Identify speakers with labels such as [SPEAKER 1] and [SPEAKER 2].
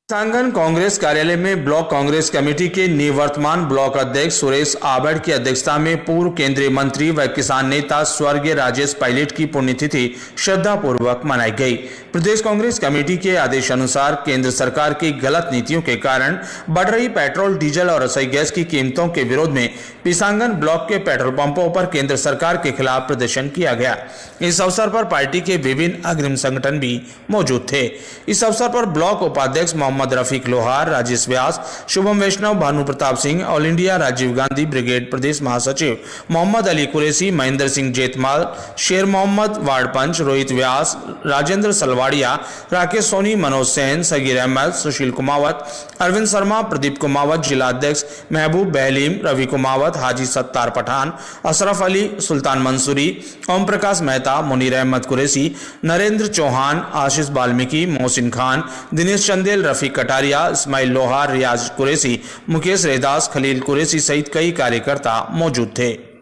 [SPEAKER 1] सांगन कांग्रेस कार्यालय में ब्लॉक कांग्रेस कमेटी के निवर्तमान ब्लॉक अध्यक्ष सुरेश आबड़ की अध्यक्षता में पूर्व केंद्रीय मंत्री व किसान नेता स्वर्गीय राजेश पायलट की पुण्यतिथि श्रद्धापूर्वक मनाई गई। प्रदेश कांग्रेस कमेटी के आदेश अनुसार केंद्र सरकार की गलत नीतियों के कारण बढ़ रही पेट्रोल, डीजल और रसोई गैस की कीमतों के विरोध में पिसांगन ब्लॉक के पेट्रोल पंपों पर केंद्र सरकार के खिलाफ प्रदर्शन किया गया। इस अवसर पर पार्टी के विभिन्न अग्रणी संगठन भी मौजूद थे। इस अवसर पर ब्लॉक उपाध्यक्ष Mohammad Rafiq Lohar, Rajesh Vyas, Shubham Vaishnav, Bhanu Pratap Singh, all India Rajiv Gandhi brigade प्रदेश महासचिव मोहम्मद अली कुरैशी, महेंद्र सिंह जेतमाल, शेर मोहम्मद, वार्ड पंच रोहित व्यास, राजेंद्र सलवाड़िया, राकेश सोनी, मनोज सेन, सगीर अहमद, सुशील कुमावत, अरविंद शर्मा, प्रदीप कुमावत, जिला अध्यक्ष महबूब बहलीम, रवि कुमावत, हाजी सत्तार पठान, अशरफ अली, सुल्तान मंसूरी, ओम प्रकाश मेहता, मुनीर अहमद कुरैशी, नरेंद्र चौहान, आशीष वाल्मीकि, मोहसिन खान, दिनेश चंदेल, रफीक कटारिया, इस्माइल लोहार, रियाज कुरैशी, मुकेश रेदास, खलील कुरैशी सहित कई कार्यकर्ता मौजूद थे।